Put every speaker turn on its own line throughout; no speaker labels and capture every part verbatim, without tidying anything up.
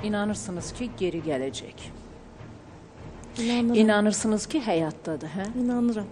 inanırsınız ki geri gələcək.
İnanıram.
İnanırsınız ki həyatdadır, hə?
İnanıram.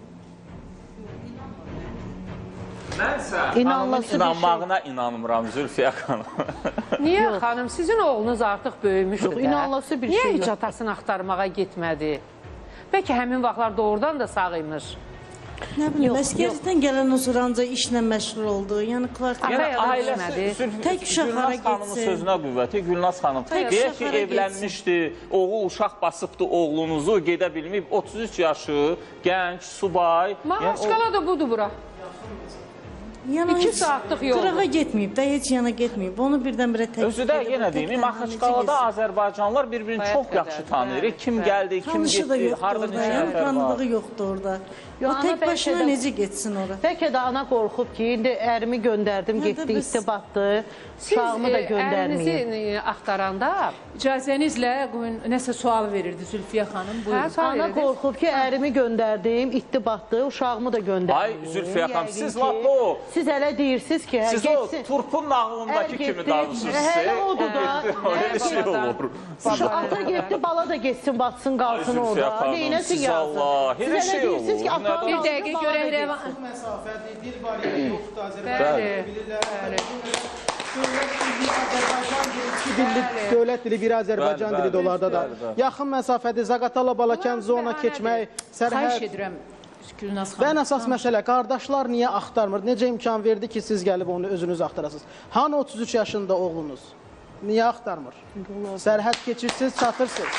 Mənsə xanımın inanmağına inanmıram Zülfiyə xanım.
Niyə xanım? Sizin oğlunuz artıq böyümüşdür də.
İnanılası bir
Niyə
şey
heç
yox.
atasını axtarmağa getmədi? Bəlkə həmin vaxtlar doğrudan da sağ imiş.
Nə bilim, əskərlikdən gələn o sonra ancaq işlə məşğul oldu. Yəni, Clark
Ata
Yəni
ya da
ailəsi
bilmədi.
Tək uşaq hara
Gülnaz xanımın
getsin.
sözünə qüvvəti, Gülnaz xanım
Tək
deyək
uşaq
ki,
hara
evlənmişdi, oğul uşaq basıbdı oğlunuzu, gedə bilməyib, otuz üç yaşı, gənc, subay.
Mahaçqala da budur bura.
Yəni,
İki
heç
saatlıq yoldur.
Qırağa getməyib də, heç yana getməyib. Onu birdən-birə tək
Özü də yenə deyim, Maxaçqalada Azərbaycanlılar bir-birini çox yaxşı tanıyır. Kim gəldi, kim
tanışı da
getdi,
yoxdur
harada
orada,
neçə
yəni
nəfər var.
tanıdığı yoxdur orada. O
ana
tək
bəlkə
başına
də-
necə getsin ora?
Bəlkə də ana qorxub ki, indi ərimi göndərdim,
Hə də
getdi,
biz-
isti batdı,
Siz
uşağımı da
e,
göndərməyib.
ərinizi e, axtaranda
İcazənizlə qoyun, nəsə sual verirdi Zülfiyə xanım.
hə,
Buyurun.
sual
Ana
verirdi.
qorxub ki, ərimi göndərdim, itdi batdı, uşağımı da göndərməyib.
Ay Zülfiyə xanım,
Yəqin
siz
ki,
lap o-
Siz elə deyirsiniz ki, hə,
Siz o
getsin.
Turpun nağlındakı
Ər
kimi
getdi,
danışırsınız.
hələ odur da.
Öyle bir şey olur.
Şu ata getdi, bala da getsin, batsın, qalsın
Ay Zülfiyə
orada.
xanım,
Neynəsin
siz
yazın.
Allah,
Siz
elə
elə
şey
deyirsiniz ki,
olur.
ata
Bir dəqiqə görək rəvan.
Məsafəli dil bariyeri yoxdur Azərbaycan
Bəli.
bilirlər. Dövlət dili biri Azərbaycan
Bəli,
dili də
bəli,
onlarda da.
bəli, bəli.
Yaxın məsafədə Zaqatala, Balakən zona keçmək,
Xahiş
sərhəd.
edirəm Gülnaz
Və ən
xanım.
əsas məsələ, qardaşlar niyə axtarmır? Necə imkan verdi ki, siz gəlib onu özünüz axtarasınız? Hanı otuz üç yaşında oğlunuz? Niyə axtarmır? Sərhəd keçirsiniz, çatırsınız.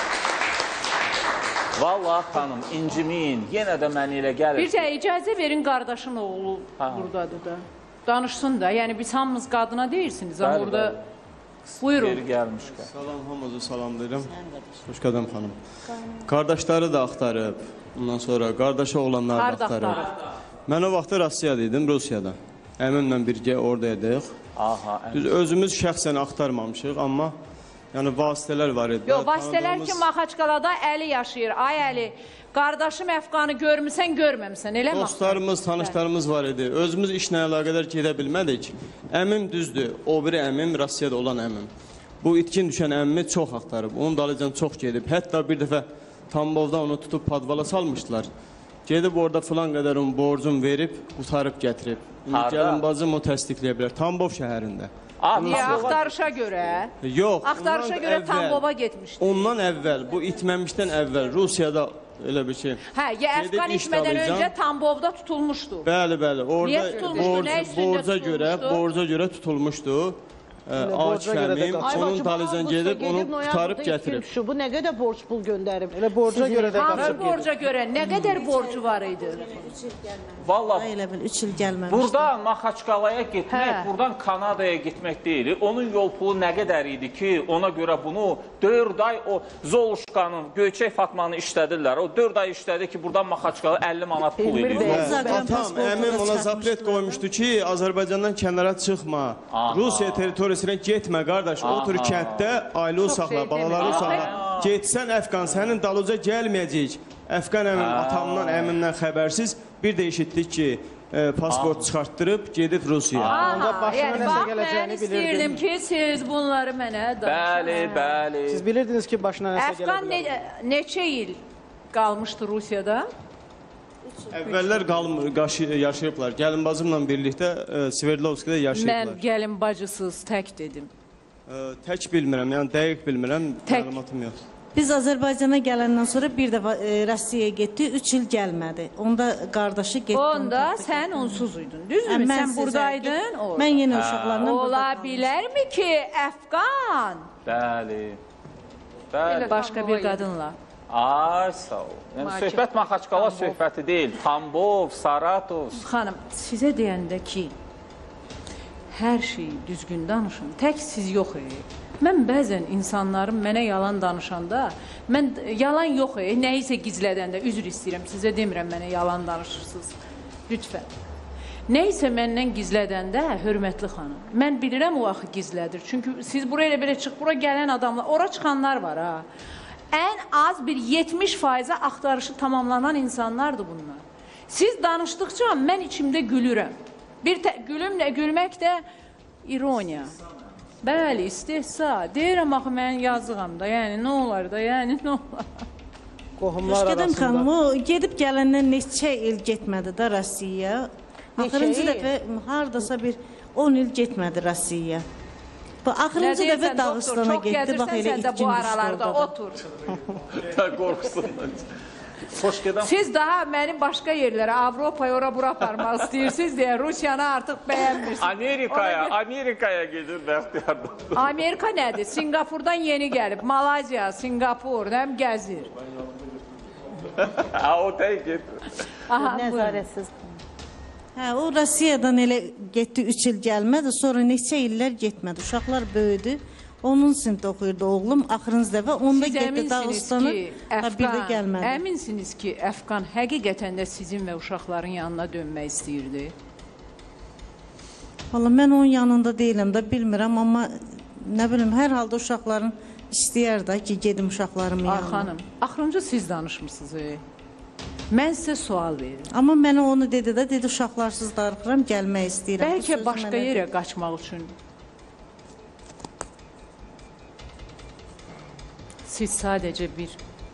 Vallahi xanım, incimin, yenə də mənə elə gəlir.
Bir də icazə verin qardaşın oğlu
Ha.
buradadır da. Danışsın da. Yəni biz hamımız qadına deyirsiniz amma
Bəli,
burada
bəli.
buyurun.
Geri gəlmişkən.
Salam, hamınızı salamlayıram. Xoş qadam xanım. Qardaşları da axtarıb. Ondan sonra qardaşı oğlanları da
Harda
axtarıb.
axtarıb?
Mən o vaxtda Rusiyada idim, Rusiyada. Əmimlə birgə oradaydıq.
Aha,
Düz özümüz şəxsən axtarmamışıq, amma yəni vasitələr var idi.
Yox, vasitələr ki,
Tanıdığımız-
Maxaçqalada Əli yaşayır. Ay Əli, qardaşım Əfqanı görmüsən, görməmsən, elə mi?
Dostlarımız, tanışlarımız var idi. Özümüz işlə əlaqədar gedə bilmədik. Əmim düzdür, o biri əmim Rusiyada olan əmim. Bu itkin düşən əmimi çox axtarıb, onun dalıcan çox gedib. Hətta bir dəfə Tambovda onu tutub padvala salmışdılar. Gedib orada filan qədər onun borcunu verib, qutarıb gətirib. İndi
Harda?
gəlin bacım o təsdiqləyə bilər. Tambov şəhərində.
Ah,
Niyə
Tambova-
axtarışa görə?
Yox.
Axtarışa
ondan
görə
əvvəl-
Tambova getmişdi.
Ondan əvvəl, bu itməmişdən əvvəl Rusiyada elə bir şey.
Hə, ya
Gedib
Əfqan
iş
itmədən
dalayacam.
öncə Tambovda tutulmuşdu.
Bəli, bəli. Orada
Niyə tutulmuşdu?
borc,
Nə üstündə
borca görə,
tutulmuşdu?
borca görə tutulmuşdu. Ə,
borca görə də
Akifəmim
qaçıb.
onun dalıcan gedib onu qutarıb gətirib.
Şu, bu nə qədər borc pul göndərib.
Elə borca görə də
Hansı
qaçıb gedir.
borca görə? Nə qədər borcu var idi?
Vallahi
Elə bil üç il gəlməmişdi.
buradan Maxaçqalaya getmək,
Hə.
buradan Kanadaya getmək deyil. Onun yol pulu nə qədər idi ki, ona görə bunu dörd ay o Zoluşqanın, Göyçək Fatmanı işlədirlər. O dörd ay işlədi ki, buradan Maxaçqala əlli manat pul
Elmir
edir.
bəy.
Hə,
Zaqran
atam,
pasportuna
əmim ona
çatmışdılar.
zapret qoymuşdu ki, Azərbaycandan kənara çıxma.
Aha.
Rusiya territoriyasına getmə qardaş. Otur kənddə, ailə uşaqla,
şey
balaları
demir.
uşaqla. Getsən Əfqan sənin dalıca gəlməyəcək. Əfqan əmim atamdan, əmimdən xəbərsiz bir də eşitdik ki, e, pasport çıxartdırıb gedib Rusiyaya.
Onda
Aha,
başına
yəni
nəsə
bax, mən
gələcəyini
istəyirdim
bilirdim.
ki, siz bunları mənə
Bəli, bəli.
Siz bilirdiniz ki, başına nəsə gələ
Əfqan ne,
bilər.
neçə il qalmışdı Rusiyada?
Əvvəllər qalmır, qaşı, yaşayıblar. Gəlin bacımla birlikdə e, Sverdlovskida
Mən
yaşayıblar.
gəlin bacısız tək dedim.
E, tək bilmirəm, yəni dəqiq bilmirəm,
Tək.
məlumatım yox.
Biz Azərbaycana gələndən sonra bir dəfə e, Rusiyaya getdi, üç il gəlmədi. Onda qardaşı getdi.
Onda sən onsuz idin, düzdürmü?
Mən
Sən
sizə-
buradaydın, orada.
Mən yenə uşaqlarla burada
Ola
qalmışdım.
bilərmi ki, Əfqan
Bəli. Bəli.
başqa bir qadınla?
Ay, sağ ol. Yəni,
Makif.
söhbət Maxaçqala söhbəti deyil. Tambov, Saratov.
Xanım, sizə deyəndə ki, hər şeyi düzgün danışın, tək siz yox ey. Mən bəzən insanların mənə yalan danışanda, mən yalan yox ey, nəyisə gizlədəndə, üzr istəyirəm, sizə demirəm mənə yalan danışırsınız, lütfən. Nəyisə məndən gizlədəndə, hörmətli xanım, mən bilirəm o axı gizlədir. Çünki siz buraya elə belə çıx, bura gələn adamlar, ora çıxanlar var ha. Ən az bir yetmiş faizə axtarışı tamamlanan insanlardır bunlar. Siz danışdıqca mən içimdə gülürəm. Bir gülümlə gülmək də ironiya. Bəli, istehza. Deyirəm axı mən yazığam da, yəni nə olar da, yəni nə olar.
Qohumlar
Hoşgədəm xanım,
arasında.
o gedib gələndən neçə il getmədi də Rusiyaya. Axırıncı
il?
dəfə hardasa bir on il getmədi Rusiyaya. Bu axırıncı dəfə Dağıstana getdi, bax elə
sən də
itkin
bu
düşdü
aralarda
orada.
otur.
Qorxusundan. Xoş gedən.
Siz daha mənim başqa yerlərə, Avropaya, ora bura aparmaq istəyirsiniz deyə Rusiyanı artıq bəyənmirsiniz.
Amerikaya, Amerikaya gedir Bəxtiyarda.
Amerika nədir? Singapurdan yeni gəlib. Malayziya, Singapur, nəm gəzir.
Ha, o tək gedir.
Aha, buyurun.
Nəzarətsiz.
Hə, o Rusiyadan elə getdi üç il gəlmədi, sonra neçə illər getmədi. Uşaqlar böyüdü. Onun sinifdə oxuyurdu oğlum, axırıncı dəfə onda
Siz
getdi
əminsiniz
Dağıstanı,
ki,
ha, bir də
Əfqan,
gəlmədi.
əminsiniz ki, Əfqan həqiqətən də sizin və uşaqların yanına dönmək istəyirdi.
Valla mən onun yanında deyiləm də, bilmirəm, amma nə bilim, hər halda uşaqların istəyər də ki, gedim uşaqlarımın
Ay
yanına.
xanım, axırıncı siz danışmısınız. E? Mən sizə sual verirəm.
Amma mənə onu dedi də, dedi uşaqlarsız darıxıram, gəlmək istəyirəm. Bu
Bəlkə
sözü
başqa
mənə
yerə
dedi.
qaçmaq üçün siz sadəcə bir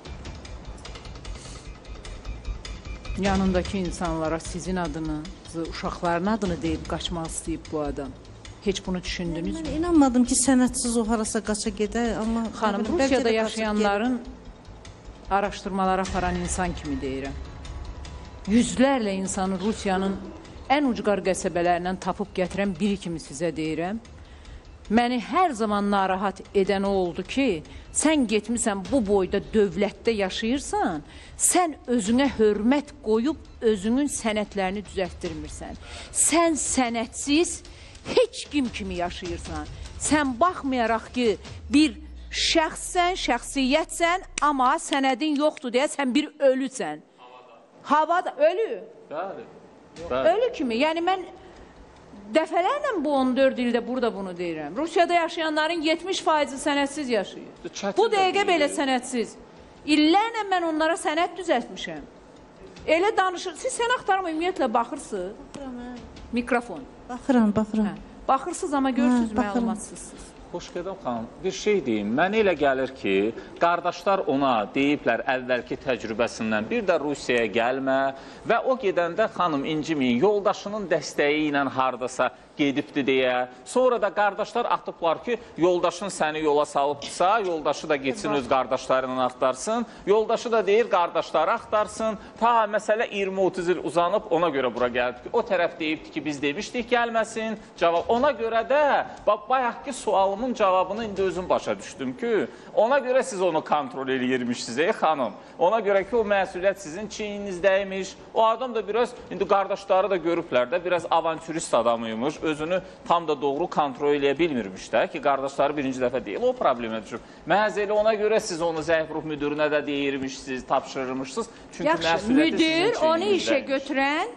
yanındakı insanlara sizin adınızı, uşaqların adını deyib qaçmaq istəyib bu adam. Heç bunu düşündünüz mü?
Mən inanmadım ki, sənətsiz o harasa qaça gedər, amma
Xanım,
nə bilim, bəlkə də
Rusiyada
qaçıb
yaşayanların araşdırmalar aparan insan kimi deyirəm. Yüzlərlə insanı Rusiyanın ən ucqar qəsəbələrindən tapıb gətirən biri kimi sizə deyirəm. Məni hər zaman narahat edən o oldu ki, sən getmisən bu boyda dövlətdə yaşayırsan, sən özünə hörmət qoyub özünün sənətlərini düzəltdirmirsən. Sən sənətsiz heç kim kimi yaşayırsan. Sən baxmayaraq ki, bir şəxssən, şəxsiyyətsən, amma sənədin yoxdur deyə sən bir ölüsən. Havada, ölü.
Bəli.
Ölü kimi. Yəni mən dəfələrlə bu on dörd ildə burada bunu deyirəm. Rusiyada yaşayanların yetmiş faizi sənətsiz yaşayır.
Çətin
Bu
də
dəqiqə
deyil.
belə sənətsiz. İllərlə mən onlara sənət düzəltmişəm. Elə danışır. Siz sən axtarma ümumiyyətlə baxırsınız. Mikrofon.
Baxıram, baxıram.
Hə. Baxırsınız amma görürsünüz
Hə, baxıram.
məlumatsızsınız.
Xoş gedən xanım, bir şey deyim. Mənə elə gəlir ki, qardaşlar ona deyiblər əvvəlki təcrübəsindən bir də Rusiyaya gəlmə və o gedəndə xanım inciməyin, yoldaşının dəstəyi ilə hardasa gedibdi deyə. Sonra da qardaşlar atıblar ki, yoldaşın səni yola salıbsa, yoldaşı da getsin öz qardaşları ilə axtarsın. Yoldaşı da deyir, qardaşları axtarsın. Ta məsələ iyirmi otuz il uzanıb, ona görə bura gəlib ki, o tərəf deyibdi ki, biz demişdik gəlməsin. Cavab ona görə də, bayaq ki, sualımın cavabını indi özüm başa düşdüm ki, ona görə siz onu kontrol eləyirmişsiniz, ey xanım. Ona görə ki, o məsuliyyət sizin çiyninizdəymiş. O adam da biraz, indi qardaşları da görüblər də, biraz avantürist adamıymış. Özünü tam da doğru kontrol eləyə bilmirmiş də ki, qardaşları birinci dəfə deyil, o problemə düşür. Məhz elə ona görə siz onu zəif ruh müdürünə də deyirmişsiniz, tapşırırmışsınız. Çünki
Yaxşı, müdür onu işə götürən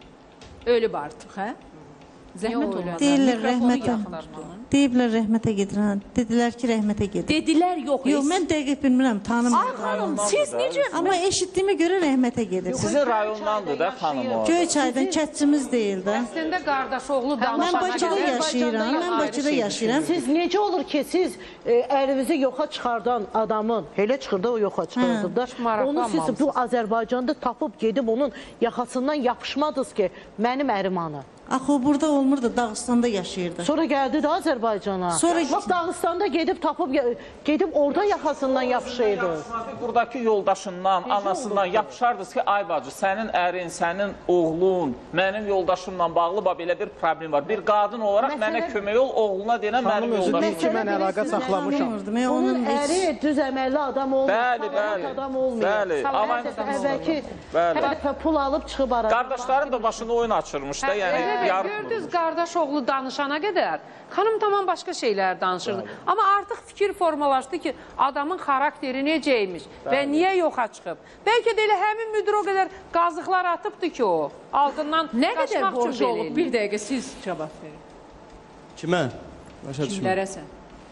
ölüb artıq, hə? Zəhmət olmadan.
Deyirlər
mikrofonu
rəhmətə.
yaxın tutun.
Deyiblər rəhmətə gedirən. Dedilər ki, rəhmətə gedir.
Dedilər yox.
Yox, mən dəqiq bilmirəm,
Ay
tanımıram.
xanım, siz necə?
Amma eşitdiyimə görə rəhmətə gedir.
Sizin rayondandır da xanım o.
Göyçaydan kətçimiz deyil də.
Əslində qardaş oğlu
Mən
danışana
Bakıda
qədər-
yaşayıram, mən Bakıda yaşayıram.
Siz necə olur ki, siz e, əlinizi yoxa çıxardan adamın, elə çıxır da o yoxa çıxırdı da, onu siz bu Azərbaycanda tapıb gedib onun yaxasından yapışmadınız ki, mənim ərim anı.
Axı o burada olmurdu, Dağıstanda yaşayırdı.
Sonra gəldi də Azərbaycana.
Sonra-
Bax, Dağıstanda gedib tapıb, gedib orada yaxasından yapışıydı.
Buradakı yoldaşından, anasından yapışardınız ki, ay bacı, sənin ərin, sənin oğlun, mənim yoldaşımla bağlı belə bir problem var. Bir qadın olaraq
Məsələ-
mənə kömək ol, oğluna denən
Xanım
mənim
özü
yoldaşım.
deyir ki, mən əlaqə saxlamışam.
Tanımırdım, mən
Onun
onun heç...
əri düz əməlli adam olmur,
Bəli,
sağlam
bəli.
adam olmuyor.
Bəli,
Hər
avans
dəfə
adam
əvvəlki
Bəli.
hər dəfə pul alıb çıxıb aradı.
Qardaşların da başında oyun açırmış da,
Hə,
yəni
evet,
yarıtmırmış.
gördünüz qardaş oğlu danışana qədər xanım tamam başqa şeylər danışırdı. Amma artıq fikir formalaşdı ki, adamın xarakteri necəymiş və niyə yoxa çıxıb. Bəlkə də elə həmin müdir o qədər qazıqlar atıbdı ki o, altından
Nə qədər
qaçmaq üçün
borcu
belə
olub?
eləyir.
Bir dəqiqə siz cavab verin.
Kimə? Başa düşmürəm.
Kimlərəsən?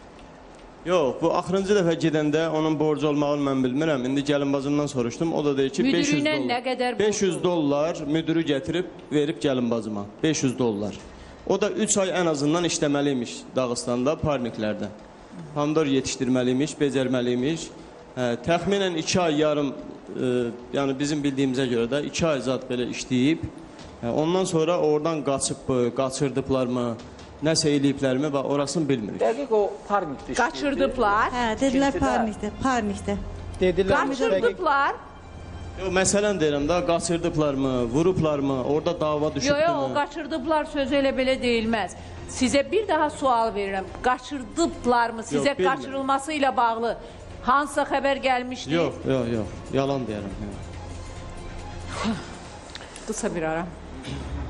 Yox, bu axırıncı dəfə gedəndə onun borcu olmağını mən bilmirəm. İndi gəlinbazımdan soruşdum. O da deyir ki, beş yüz
Müdürünə
dollar.
nə qədər
beş yüz
borcu?
dollar müdürü gətirib verib gəlinbazıma. beş yüz dollar. O da üç ay ən azından işləməliymiş Dağıstanda, parniklərdə. Pomidor yetişdirməliymiş, becərməliymiş. Hə, təxminən iki ay yarım, e, yəni bizim bildiyimizə görə də iki ay zat belə işləyib. Hə, ondan sonra oradan qaçıb, qaçırdıblarmı, nəsə eləyiblərmi və orasını bilmirik.
Dəqiq o parnikdə işləyirdi.
Qaçırdıblar.
Hə, dedilər
İkincisi də-
parnikdə, parnikdə.
Dedilər mi? Dəqiq.
Qaçırdıblar.
Yo, məsələn deyirəm də, qaçırdıblarmı, vurublarmı, orada dava
Yo,
düşübdü
yo, o
mü?
qaçırdıblar sözü elə belə deyilməz. Sizə bir daha sual verirəm. Qaçırdıblarmı? Sizə
Yox, bilmirəm.
qaçırılması ilə bağlı hansısa xəbər gəlmişdi?
Yox, yox, yox. Yalan deyirəm. Yox.
Qısa bir ara.